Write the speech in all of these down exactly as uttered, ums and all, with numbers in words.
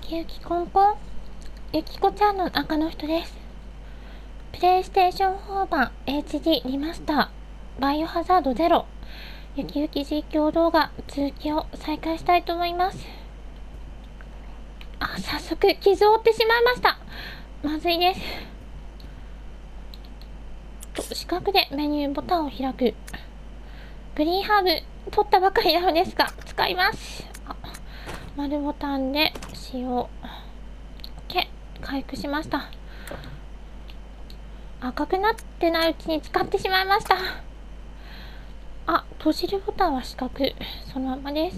きゆきこんこん、ゆきこちゃんの中の人です。プレイステーションフォー版 エイチディー リマスターバイオハザードゼロ、ゆきゆき実況動画続きを再開したいと思います。あ、早速傷を負ってしまいました。まずいです。四角でメニューボタンを開く。グリーンハーブ取ったばかりなのですが使います。あ、丸ボタンで使用。OK、回復しました。赤くなってないうちに使ってしまいました。あ、閉じるボタンは四角、そのままです。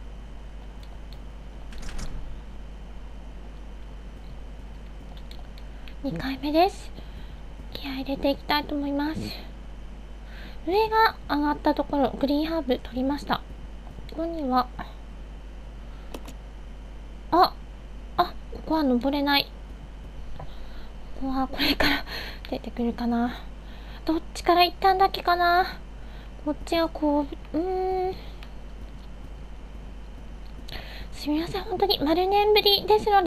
にかいめです。気合い入れていきたいと思います。上が上がったところ、グリーンハーブ取りました。ここには、あ、あ、ここは登れない。ここはこれから出てくるかな。どっちから行ったんだっけかな。こっちがこう、うーん。すみません、本当に丸年ぶりですので、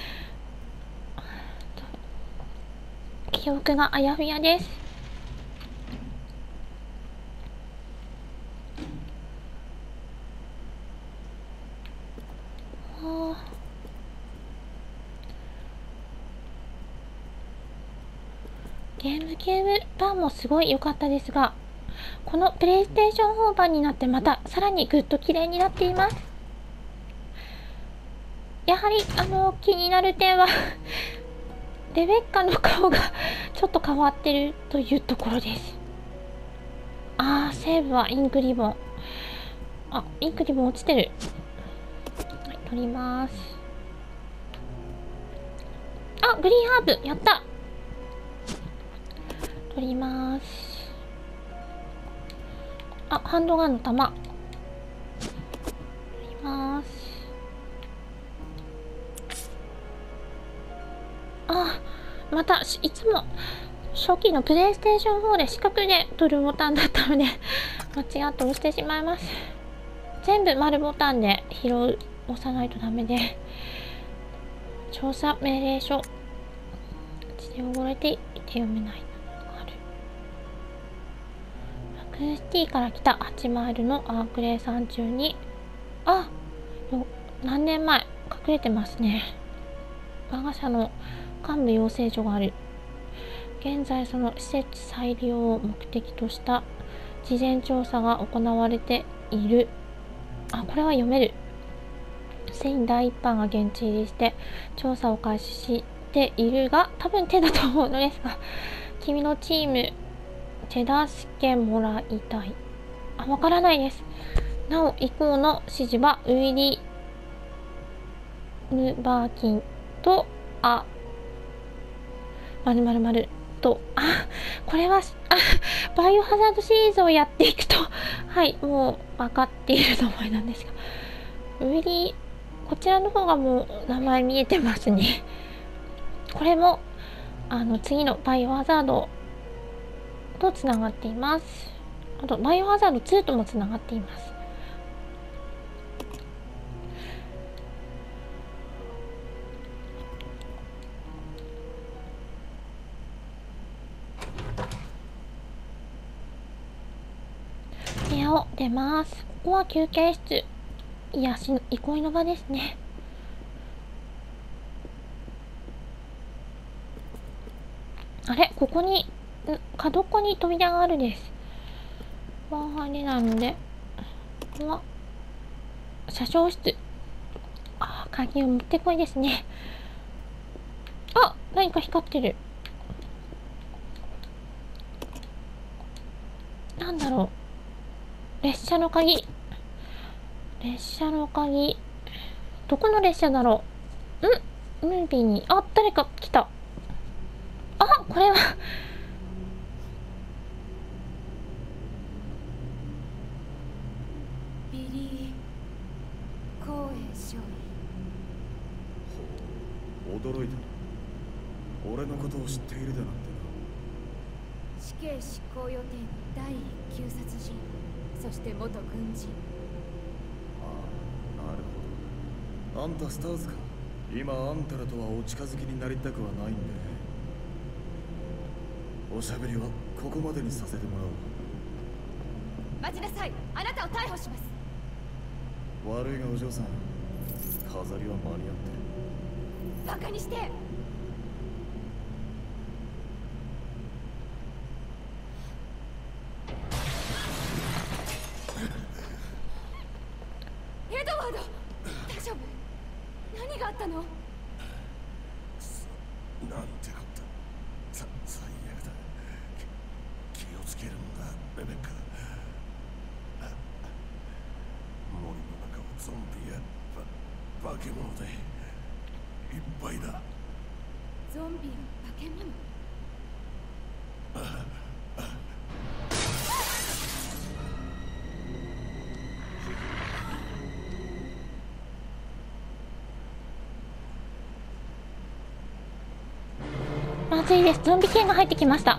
記憶があやふやです。ゲームゲーム版もすごい良かったですが、このプレイステーションフォー版になってまたさらにぐっと綺麗になっています。やはりあの気になる点はレベッカの顔がちょっと変わってるというところです。あー、セーブはインクリボン。あ、インクリボン落ちてる。はい、取ります。あ、グリーンハーブやった。取ります。あ、ハンドガンの弾取ります。あ、またいつも初期のプレイステーションフォーで四角で取るボタンだったので間違って押してしまいます。全部丸ボタンで拾う、押さないとダメで。調査命令書、血で汚れていて読めないのがある。ラクーンシティから来たはちマイルのアークレイ山中に、あ、何年前隠れてますね。我が社の幹部養成所がある。現在その施設再利用を目的とした事前調査が行われている。あ、これは読める。すでに第一版が現地入りして調査を開始しているが、多分手だと思うのですが、君のチーム手助けもらいたい。あ、わからないです。なお以降の指示はウィリヌバーキンとあまるまるまると、あ、これは、あ、バイオハザードシリーズをやっていくと、はい、もう分かっている名前なんですが、ウィリー、こちらの方がもう名前見えてますね。これも、あの、次のバイオハザードとつながっています。あと、バイオハザードツーともつながっています。部屋を出ます。ここは休憩室。癒しの憩いの場ですね。あれ、ここに角っこに扉があるです。ここは入れないので、ここは車掌室。あ、鍵を持ってこいですね。あ、何か光ってる。なんだろう。列車の鍵。列車の鍵。どこの列車だろう。ん？ムービーに。あ、誰か来た。あ、これはビリー光栄少尉。 ほう、驚いた。俺のことを知っているだなんてな。 死刑執行予定の第一級殺人、そして元軍人。 ああ、なるほど。あんたスターズか。 今あんたらとはお近づきになりたくはないんでね。おしゃべりはここまでにさせてもらおう。 待ちなさい。あなたを逮捕します。 悪いがお嬢さん、飾りは間に合ってる。 バカにして。エドワード、大丈夫？何があったの？ なんてこった。さ最悪だ。気をつけるんだ、レベッカ。森の中はゾンビやバ化け物でいっぱいだ。 ゾンビや化け物？ まずいです。ゾンビ犬が入ってきました。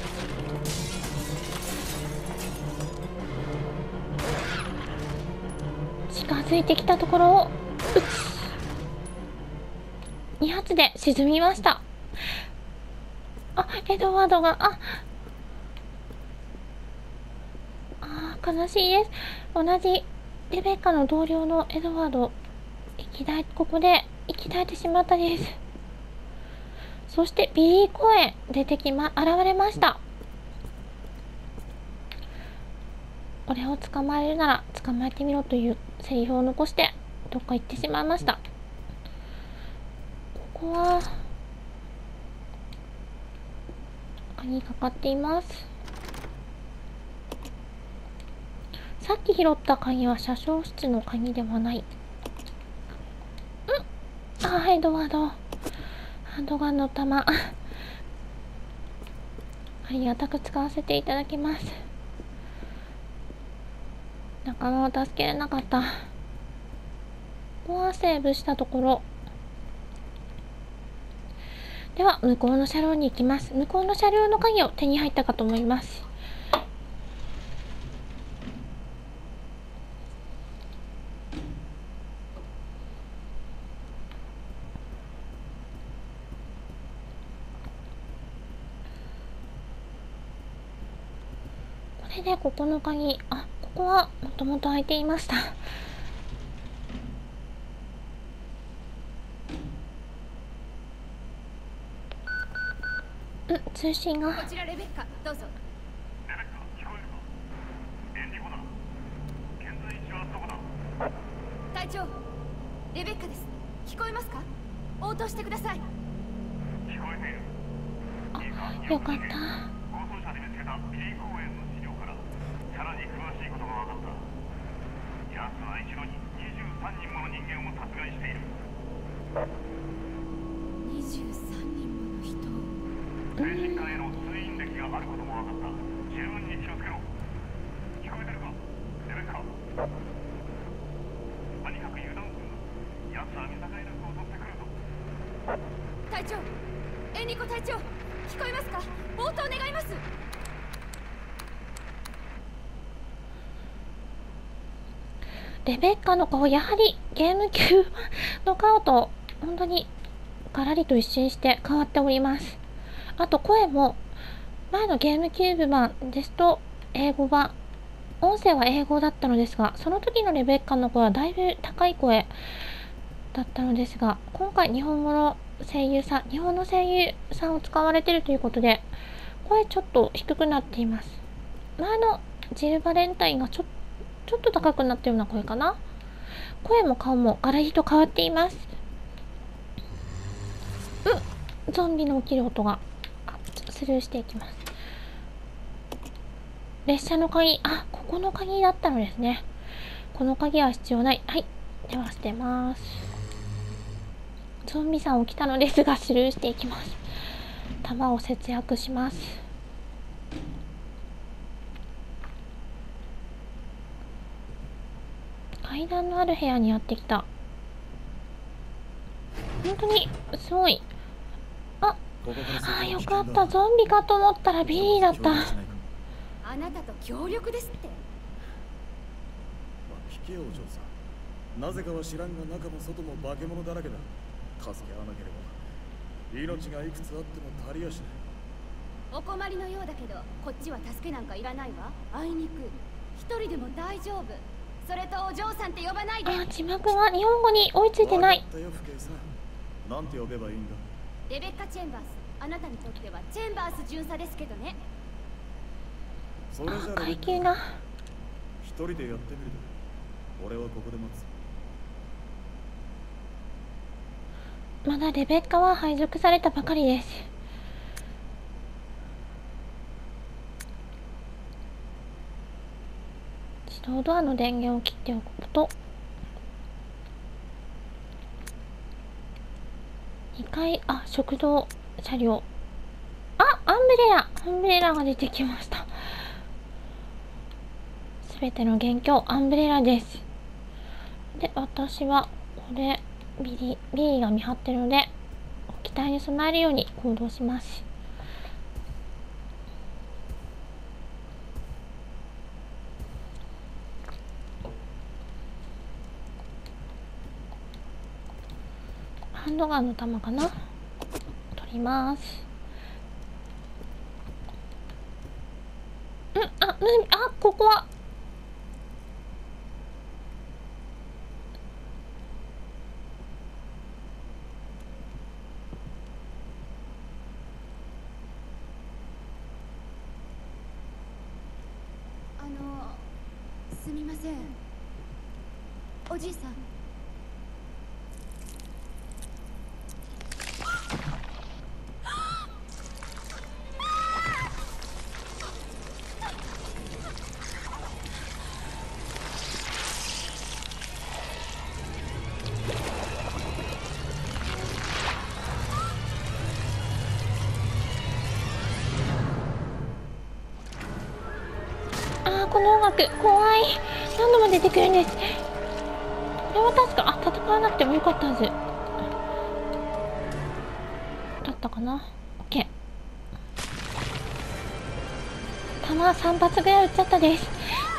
近づいてきたところを撃つ。に発で沈みました。あ、エドワードが、ああー、悲しいです。同じレベッカの同僚のエドワード、生き絶え、ここで生き絶えてしまったです。そしてビリー公園出てきま、現れました。俺を捕まえるなら捕まえてみろというセリフを残してどっか行ってしまいました。ここは鍵かかっています。さっき拾った鍵は車掌室の鍵ではない。んあ、エドワード、ハンドガンの弾ありがたく使わせていただきます。仲間を助けれなかった。ここはセーブしたところでは、向こうの車両に行きます。向こうの車両の鍵を手に入ったかと思います。これでここの鍵、あ、ここはもともと開いていました。うん、通信が。 こちらレベッカ、どうぞ。 レベッカ、聞こえるか？エンディゴだ。現在位置はどこだ？ 隊長、レベッカです。聞こえますか？応答してください。 聞こえている。 あ、よかった。 護送車で見つけたビリー公園の資料からさらに詳しいことが分かった。奴は一度ににじゅうさんにんもの人間を殺害している。 にじゅうさんにんもの人を。 精神科への通院歴があることも分かった。十分に気をつけろ。聞こえてるか？レベッカ。とにかく油断するな。奴は見境なく襲ってくるぞ。 隊長、エニコ隊長、聞こえますか？応答願います。 レベッカの顔、やはりゲームキューブの顔と本当にガラリと一新して変わっております。あと声も前のゲームキューブ版ですと英語版、音声は英語だったのですが、その時のレベッカの声はだいぶ高い声だったのですが、今回日本語の声優さん、日本の声優さんを使われているということで、声ちょっと低くなっています。前のジルバレンタインがちょっとちょっと高くなったような声かな。声も顔もガラリと変わっています。うん、ゾンビの起きる音がスルーしていきます。列車の鍵、あ、ここの鍵だったのですね。この鍵は必要ない。はい、では捨てます。ゾンビさん起きたのですがスルーしていきます。弾を節約します。階段のある部屋にやってきた。本当にすごい。あ、あ、よかった。ゾンビかと思ったらビリーだった。 あなたと協力ですって。 まあ、聞けよお嬢さん。なぜかは知らんが中も外も化け物だらけだ。 助け合わなければ命がいくつあっても足りやしない。 お困りのようだけど、こっちは助けなんかいらないわ。あいにく一人でも大丈夫。それとお嬢さんって呼ばないで。 あ、字幕が日本語に追いついてない。 わかったよ、父兄さん。なんて呼べばいいんだ？ レベッカ・チェンバース。あなたにとってはチェンバース巡査ですけどね。 それじゃあ、階級な。 一人でやってみる。俺はここで待つ。 まだレベッカは配属されたばかりです。自動ドアの電源を切っておくこと。にかい、あ、食堂車両。あ、アンブレラアンブレラが出てきました。すべての元凶アンブレラです。で、私はこれビリビリーが見張ってるので機体に備えるように行動します。ハンドガンの弾かな、取ります。うん、あ、うん、あ、ここはあの、すみません。おじいさん。 この音楽怖い。何度も出てくるんです。これは確か、あ、戦わなくてもよかったはずだったかな。 OK。 弾さん発ぐらい撃っちゃったです。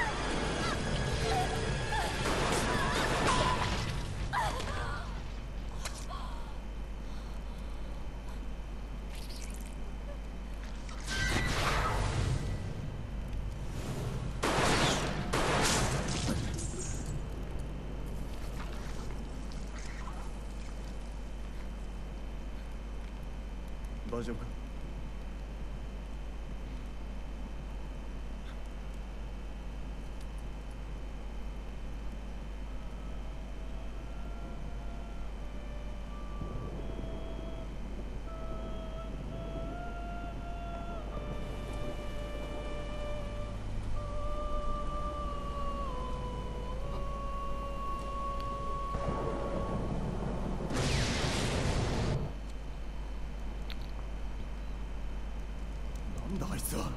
大丈夫か？なんだあいつは。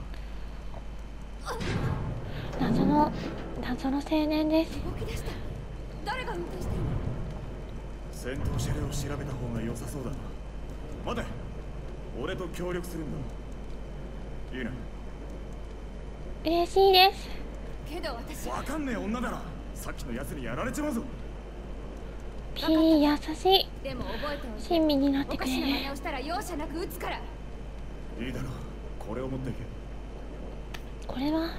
謎の謎の青年です。 動き出した。誰が運転してるの？ 戦闘車両を調べた方が良さそうだな。待て、俺と協力するんだ。いいな。 嬉しいです。 けど私わかんねえ女だろ。さっきのやつにやられちまうぞ。 ピー優しい。 でも覚えておいて。 親身になっおかてくれる。 しな真似をしたら容赦なく撃つから。 いいだろう、これを持っていけ。 これは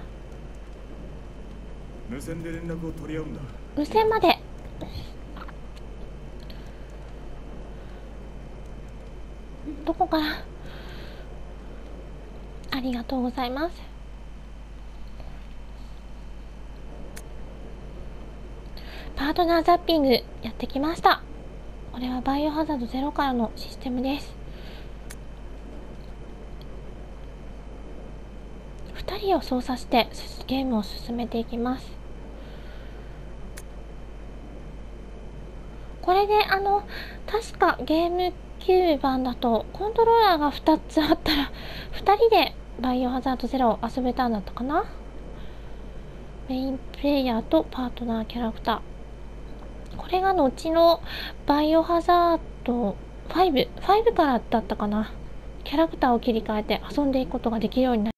無線で連絡を取り合うんだ。 無線まで。どこから？ありがとうございます。パートナーザッピングやってきました。これはバイオハザードゼロからのシステムです。ふたりを操作してゲームを進めていきます。これであの確かゲームキュー版だとコントローラーがふたつあったらふたりでバイオハザードゼロを遊べたんだったかな。メインプレイヤーとパートナーキャラクター。これが後のバイオハザードファイブ、ファイブからだったかな。キャラクターを切り替えて遊んでいくことができるようになります。